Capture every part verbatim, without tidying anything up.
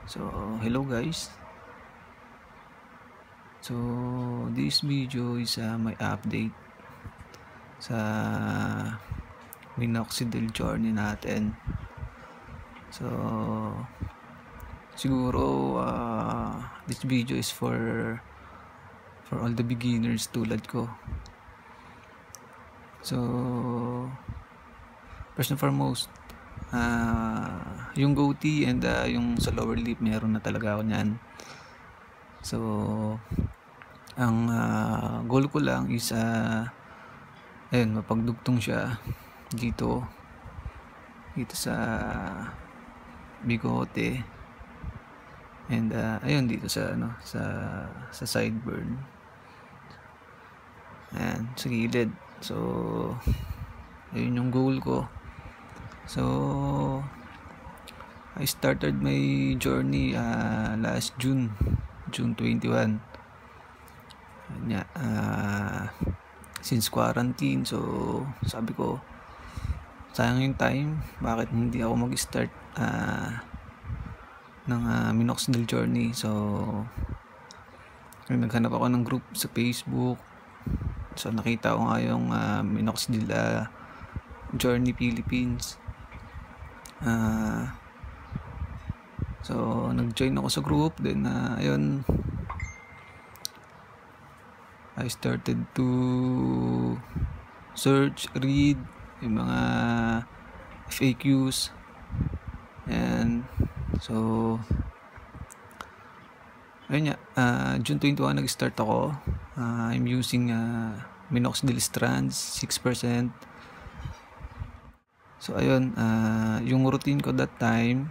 So, hello guys. So, this video is uh, my update sa minoxidil journey natin. So, siguro uh, this video is for for all the beginners tulad ko. So, first and foremost, uh, yung goatee and uh, yung sa lower lip meron na talaga ako niyan. So, ang uh, goal ko lang is uh, ayun, mapagdugtong siya dito dito sa bigote and uh, ayun dito sa ano sa sa sideburn, ayan, sa gilid. So, ayun yung goal ko. So, I started my journey uh, last June June twenty-first. Nya, uh, since quarantine, so sabi ko sayang yung time, bakit hindi ako mag-start uh, ng uh, minoxidil journey. So naghanap ako ng group sa Facebook, so nakita ko nga yung uh, minoxidil uh, journey Philippines. uh, so nag-join ako sa group, then uh, ayun, I started to search, read yung mga F A Qs, and so ayun nga, uh, June twenty-first nag-start ako. uh, I'm using uh, minoxidil strands six percent. So ayun, uh, yung routine ko that time,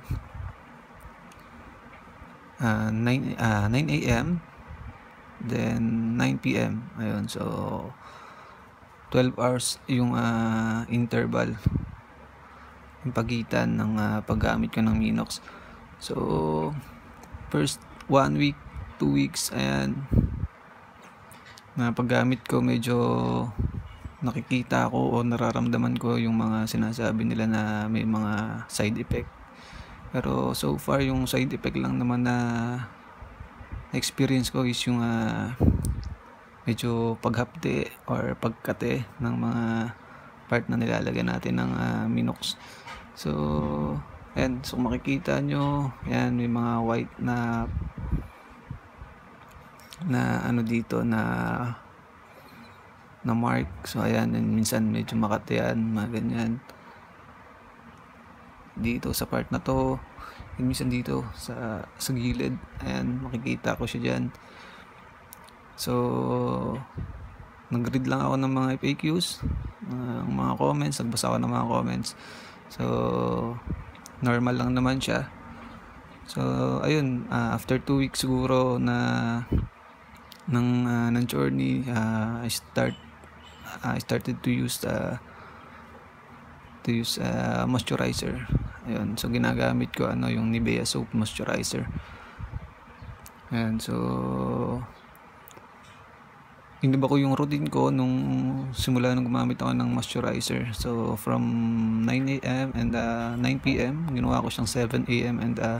uh, nine a m then nine p m Ayun, so twelve hours yung uh, interval, yung pagitan ng uh, paggamit ko ng Minox. So first one week, two weeks, ayan, na paggamit ko medyo nakikita ko o nararamdaman ko yung mga sinasabi nila na may mga side effect. Pero so far yung side effect lang naman na experience ko is yung uh, medyo paghapde or pagkate ng mga part na nilalagyan natin ng uh, Minox. So and so makikita nyo, yan, may mga white na na ano dito na na mark. So ayan, and minsan medyo makate yan, mga ganyan dito sa part na to, and minsan dito sa sa gilid, ayan, makikita ko siya dyan. So nag-read lang ako ng mga F A Qs, uh, mga comments, nagbasa ako ng mga comments. So normal lang naman siya. So ayun, uh, after two weeks siguro na ng uh, ng journey, uh, I start uh, I started to use uh, to use uh, moisturizer. Ayun, so ginagamit ko ano yung Nivea soap moisturizer. Ayan, so iniba ko yung routine ko nung simula nung gumamit ako ng moisturizer. So from nine a m and uh, nine p m ginawa ko siyang seven a m and uh,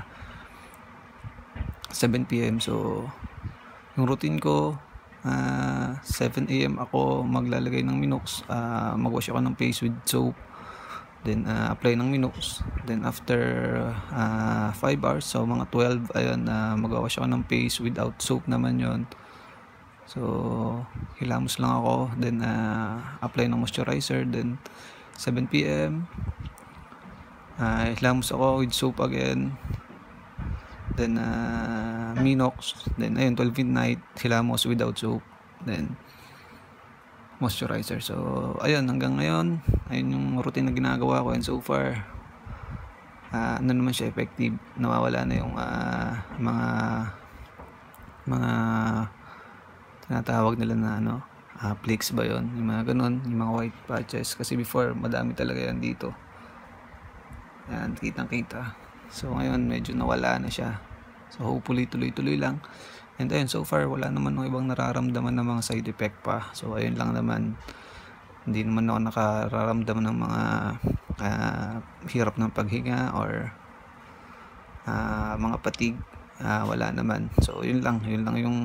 seven p m So yung routine ko, uh, seven a m ako maglalagay ng Minox, uh, magwash ako ng face with soap, then uh, apply ng Minox. Then after uh, five hours, so mga twelve, ayun, uh, magwawash ako ng face without soap naman yon. So hilamos lang ako, then uh, apply ng moisturizer. Then seven p m uh, hilamos ako with soap again, then uh, Minox. Then ayun, twelve midnight, hilamos without soap, then moisturizer. So ayun, hanggang ngayon, ayun yung routine na ginagawa ko, and so far uh, ano naman siya, effective. Nawawala na yung uh, mga mga tinatawag nila na ano, uh, flakes ba yon, yung mga ganun, yung mga white patches. Kasi before madami talaga yan dito, yan, kitang kita. So ngayon medyo nawala na siya. So hopefully tuloy-tuloy lang. And ayun, so far wala naman ng ibang nararamdaman ng mga side effect pa. So ayun lang naman, hindi naman ako nakararamdaman ng mga uh, hirap ng paghinga or uh, mga fatigue, uh, wala naman. So yun lang, yun lang yung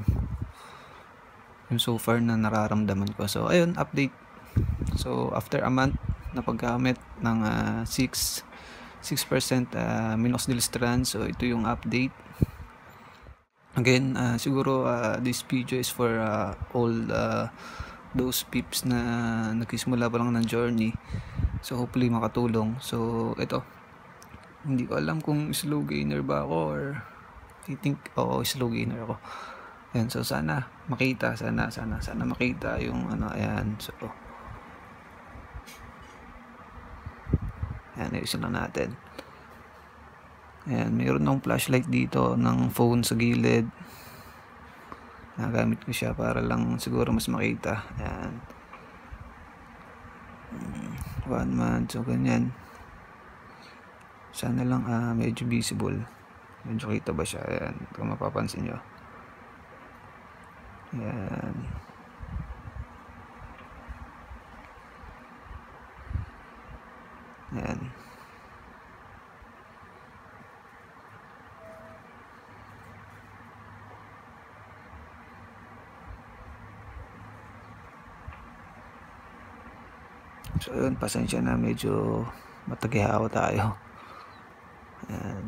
yung so far na nararamdaman ko. So ayun, update. So after a month na paggamit ng uh, six percent uh, minoxidil strand, so ito yung update. Again, uh, siguro uh, this video is for uh, all uh, those peeps na nagsisimula pa lang ng journey. So hopefully makatulong. So ito, hindi ko alam kung slow gainer ba ako or I think oo, slow gainer ako. Ayan, so sana makita, sana sana sana makita yung ano, ayan. So ayan, ayusin lang natin. Ayan, mayroon akong flashlight dito ng phone sa gilid. Nagamit ko siya para lang siguro mas makita. Ayan, one month, so ganyan. Sana lang uh, medyo visible, medyo kita ba siya. Ayan, kung mapapansin nyo. Ayan. Ayan. So yun, pasensya na, medyo matagihaw tayo. Ayan.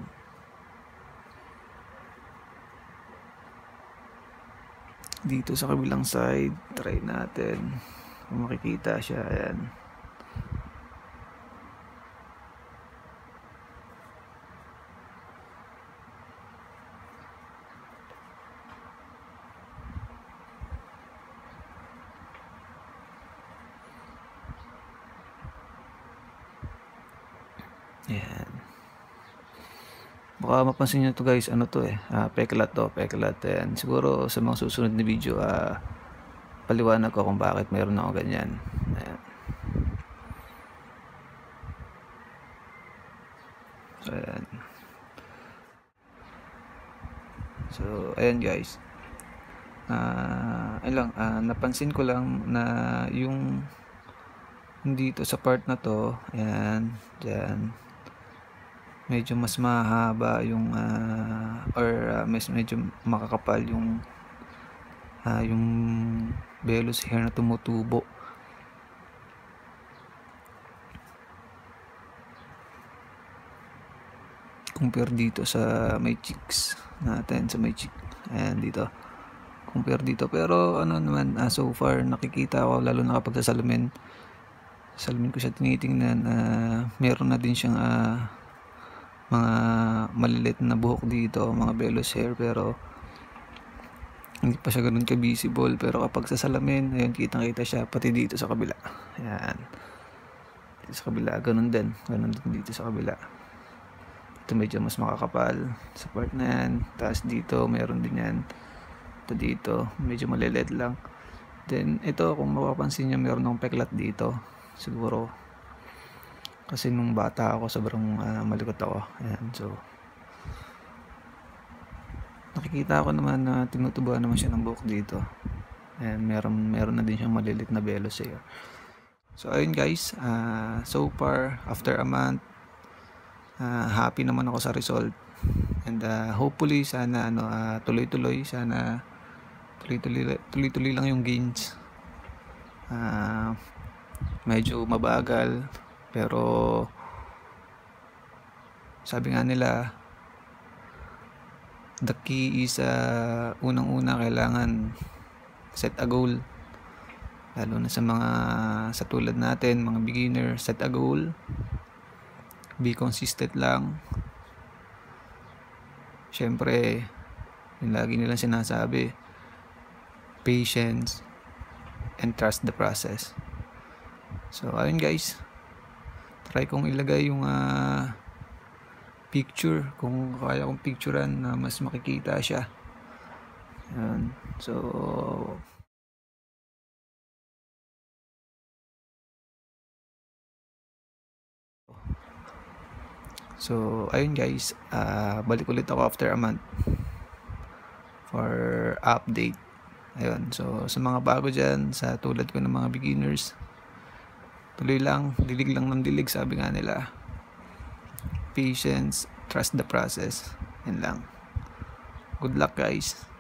Dito sa kabilang side, try natin kung makikita siya. Ayan. Ayan. Baka mapansin nyo to guys, ano to eh, uh, peklat to, peklat. Ayan. Siguro sa mga susunod na video, uh, paliwanag ko kung bakit mayroon ako ganyan. Ayan. So ayan. So ayan guys. Uh, ayun lang, uh, napansin ko lang na yung dito sa part na to, ayan, dyan, medyo mas mahaba yung uh, or uh, mas medyo makakapal yung uh, yung vellus hair na tumutubo. Compare dito sa may cheeks natin, sa may cheek. Ayan dito. Compare dito. Pero ano naman, uh, so far nakikita ko, lalo na kapag sa salamin, salamin ko siya tinitingnan, uh, meron na din siyang uh, mga malilit na buhok dito, mga vellus hair, pero hindi pa siya ganun ka-visible. Pero kapag sa salamin, ayun, kitang-kita siya, pati dito sa kabila. Ayan. Dito sa kabila, ganun din. Ganun din dito sa kabila. Ito medyo mas makakapal sa part na yan. Tapos dito, meron din yan. Ito dito, medyo malilit lang. Then, ito, kung mapapansin nyo, meron akong peklat dito. Siguro, kasi nung bata ako, sobrang uh, malikot ako. Ayan, so nakikita ko naman na tinutubuan naman siya ng buhok dito. Ayan, meron, meron na din siyang malilit na vellus hair. So ayun guys, uh, so far after a month, uh, happy naman ako sa result. And uh, hopefully sana ano, uh, tuloy-tuloy, sana tuloy-tuloy, tuloy-tuloy lang yung gains. Uh, medyo mabagal, pero sabi nga nila, the key is uh, unang-una kailangan set a goal. Lalo na sa mga sa tulad natin, mga beginner, set a goal. Be consistent lang. Siyempre, yung lagi nilang sinasabi, patience and trust the process. So ayun guys, try kong ilagay yung uh, picture, kung kaya kong picturean na mas makikita siya. Ayan. So So ayun guys, uh, balik ulit ako after a month for update. Ayun, so sa mga bago dyan, sa tulad ko ng mga beginners, tuloy lang, dilig lang ng dilig, sabi nga nila. Patience, trust the process. Yan lang. Good luck guys.